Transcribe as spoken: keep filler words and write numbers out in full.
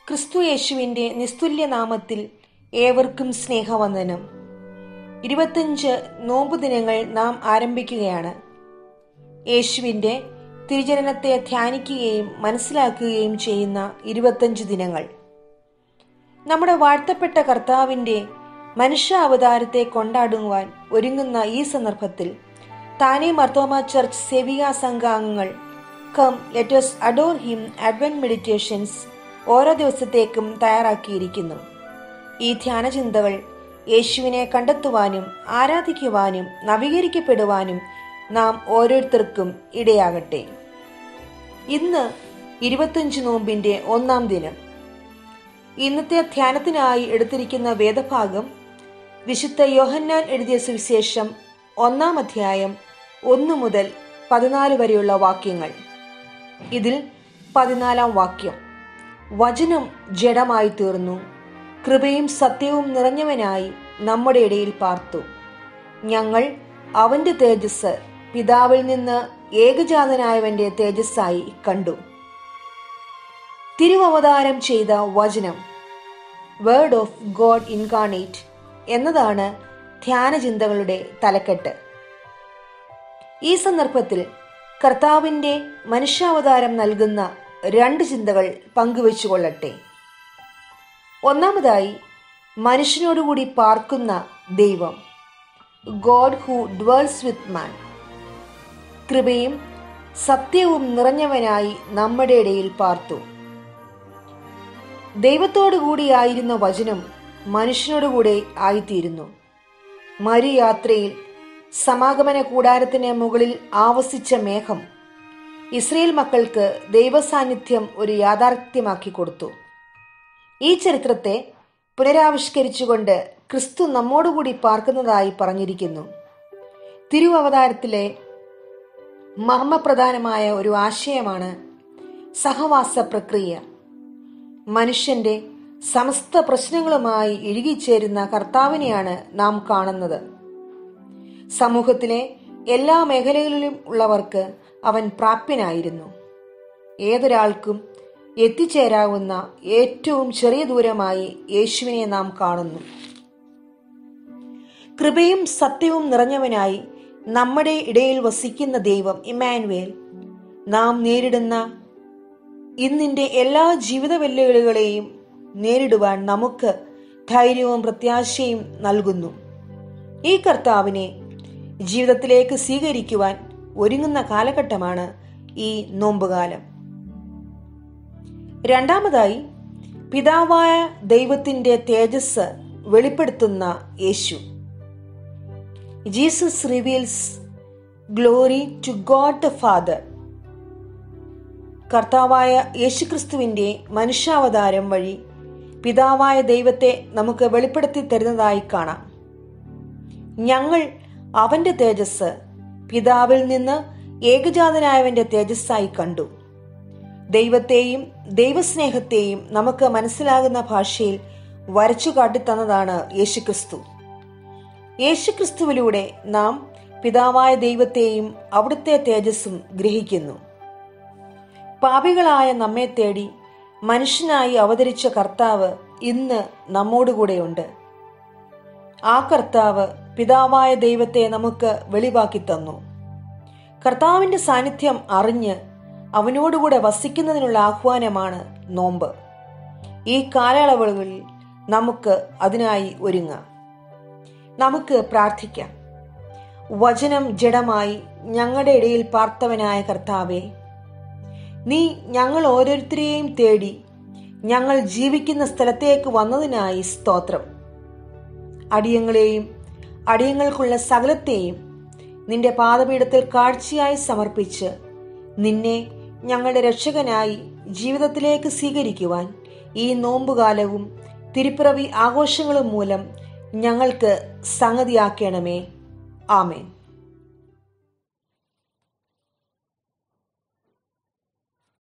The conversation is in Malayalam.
ക്രിസ്തു യേശുവിൻ്റെ നിസ്തുല്യ നാമത്തിൽ ഏവർക്കും സ്നേഹവന്ദനം. ഇരുപത്തഞ്ച് നോമ്പ് ദിനങ്ങൾ നാം ആരംഭിക്കുകയാണ്. യേശുവിൻ്റെ തിരുജനനത്തെ ധ്യാനിക്കുകയും മനസ്സിലാക്കുകയും ചെയ്യുന്ന ഇരുപത്തഞ്ച് ദിനങ്ങൾ. നമ്മുടെ വാഴ്ത്തപ്പെട്ട കർത്താവിൻ്റെ മനുഷ്യാവതാരത്തെ കൊണ്ടാടുവാൻ ഒരുങ്ങുന്ന ഈ സന്ദർഭത്തിൽ താനെ മാർത്തോമ ചർച്ച് സേവിക സംഘാംഗങ്ങൾ come let's adore him advent meditations ഓരോ ദിവസത്തേക്കും തയ്യാറാക്കിയിരിക്കുന്നു. ഈ ധ്യാനചിന്തകൾ യേശുവിനെ കണ്ടെത്തുവാനും ആരാധിക്കുവാനും നവീകരിക്കപ്പെടുവാനും നാം ഓരോരുത്തർക്കും ഇടയാകട്ടെ. ഇന്ന് ഇരുപത്തഞ്ച് നോമ്പിന്റെ ഒന്നാം ദിനം. ഇന്നത്തെ ധ്യാനത്തിനായി എടുത്തിരിക്കുന്ന വേദഭാഗം വിശുദ്ധ യോഹന്നാൻ എഴുതിയ സുവിശേഷം ഒന്നാം അധ്യായം ഒന്ന് മുതൽ പതിനാല് വരെയുള്ള വാക്യങ്ങൾ. ഇതിൽ പതിനാലാം വാക്യം, വചനം ജഡമായി തീർന്നു, കൃപയും സത്യവും നിറഞ്ഞവനായി നമ്മുടെ ഇടയിൽ പാർത്തു. ഞങ്ങൾ അവന്റെ തേജസ് പിതാവിൽ നിന്ന് ഏകജാതനായവന്റെ തേജസ്സായി കണ്ടു. തിരുവവതാരം ചെയ്ത വചനം, വേർഡ് ഓഫ് ഗോഡ് ഇൻകാർണേറ്റ് എന്നതാണ് ധ്യാനചിന്തകളുടെ തലക്കെട്ട്. ഈ സന്ദർഭത്തിൽ കർത്താവിൻ്റെ മനുഷ്യാവതാരം നൽകുന്ന രണ്ട് ചിന്തകൾ പങ്കുവെച്ചുകൊള്ളട്ടെ. ഒന്നാമതായി, മനുഷ്യനോടുകൂടി പാർക്കുന്ന ദൈവം, God who dwells with man. കൃപയും സത്യവും നിറഞ്ഞവനായി നമ്മുടെ ഇടയിൽ പാർത്തു. ദൈവത്തോടുകൂടിയായിരുന്ന വചനം മനുഷ്യനോടുകൂടെ ആയിത്തീരുന്നു. മരുയാത്രയിൽ സമാഗമന കൂടാരത്തിന് മുകളിൽ ആവസിച്ച മേഘം ഇസ്രയേൽ മക്കൾക്ക് ദൈവസാന്നിധ്യം ഒരു യാഥാർത്ഥ്യമാക്കി കൊടുത്തു. ഈ ചരിത്രത്തെ പുനരാവിഷ്കരിച്ചുകൊണ്ട് ക്രിസ്തു നമ്മോടുകൂടി പാർക്കുന്നതായി പറഞ്ഞിരിക്കുന്നു. തിരുവവതാരത്തിലെ മർമ്മപ്രധാനമായ ഒരു ആശയമാണ് സഹവാസ പ്രക്രിയ. മനുഷ്യന്റെ സമസ്ത പ്രശ്നങ്ങളുമായി ഇഴുകിച്ചേരുന്ന കർത്താവിനെയാണ് നാം കാണുന്നത്. സമൂഹത്തിലെ എല്ലാ മേഖലകളിലും ഉള്ളവർക്ക് അവൻ പ്രാപ്യനായിരുന്നു. ഏതൊരാൾക്കും എത്തിച്ചേരാവുന്ന ഏറ്റവും ചെറിയ ദൂരമായി യേശുവിനെ നാം കാണുന്നു. കൃപയും സത്യവും നിറഞ്ഞവനായി നമ്മുടെ ഇടയിൽ വസിക്കുന്ന ദൈവം ഇമ്മാനുവേൽ നാം നേരിടുന്ന ഇന്നിന്റെ എല്ലാ ജീവിത വെല്ലുവിളികളെയും നേരിടുവാൻ നമുക്ക് ധൈര്യവും പ്രത്യാശയും നൽകുന്നു. ഈ കർത്താവിനെ ജീവിതത്തിലേക്ക് സ്വീകരിക്കുവാൻ ഒരുങ്ങുന്ന കാലഘട്ടമാണ് ഈ നോമ്പുകാലം. രണ്ടാമതായി, പിതാവായ ദൈവത്തിന്റെ തേജസ് വെളിപ്പെടുത്തുന്ന Yeshu. Jesus reveals glory to God the Father. കർത്താവായ യേശുക്രിസ്തുവിന്റെ മനുഷ്യാവതാരം വഴി പിതാവായ ദൈവത്തെ നമുക്ക് വെളിപ്പെടുത്തി തരുന്നതായി കാണാം. ഞങ്ങൾ അവന്റെ തേജസ് പിതാവിൽ നിന്ന് ഏകജാതനായവന്റെ തേജസ്സായി കണ്ടു. ദൈവത്തെയും ദൈവസ്നേഹത്തെയും നമുക്ക് മനസ്സിലാകുന്ന ഭാഷയിൽ വരച്ചു കാട്ടിത്തന്നതാണ് യേശുക്രിസ്തു. യേശുക്രിസ്തുവിലൂടെ നാം പിതാവായ ദൈവത്തെയും അവിടുത്തെ തേജസ്സും ഗ്രഹിക്കുന്നു. പാപികളായ നമ്മെ തേടി മനുഷ്യനായി അവതരിച്ച കർത്താവ് ഇന്ന് നമ്മോടുകൂടെയുണ്ട്. ആ കർത്താവ് പിതാവായ ദൈവത്തെ നമുക്ക് വെളിവാക്കി തന്നു. കർത്താവിന്റെ സാന്നിധ്യം അറിഞ്ഞ് അവനോടുകൂടെ വസിക്കുന്നതിനുള്ള ആഹ്വാനമാണ് നോമ്പ്. ഈ കാലയളവുകളിൽ നമുക്ക് അതിനായി ഒരുങ്ങാം. നമുക്ക് പ്രാർത്ഥിക്കാം. വചനം ജഡമായി ഞങ്ങളുടെ ഇടയിൽ പാർത്തവനായ കർത്താവേ, നീ ഞങ്ങൾ ഓരോരുത്തരെയും തേടി ഞങ്ങൾ ജീവിക്കുന്ന സ്ഥലത്തേക്ക് വന്നതിനായി സ്തോത്രം. അടിയങ്ങളെയും അടിയങ്ങൾക്കുള്ള സകലത്തെയും നിന്റെ പാദപീഠത്തിൽ കാഴ്ചയായി സമർപ്പിച്ച് നിന്നെ ഞങ്ങളുടെ രക്ഷകനായി ജീവിതത്തിലേക്ക് സ്വീകരിക്കുവാൻ ഈ നോമ്പുകാലവും തിരുപ്പിറവി ആഘോഷങ്ങളും മൂലം ഞങ്ങൾക്ക് സംഗതിയാക്കണമേ. ആമേൻ.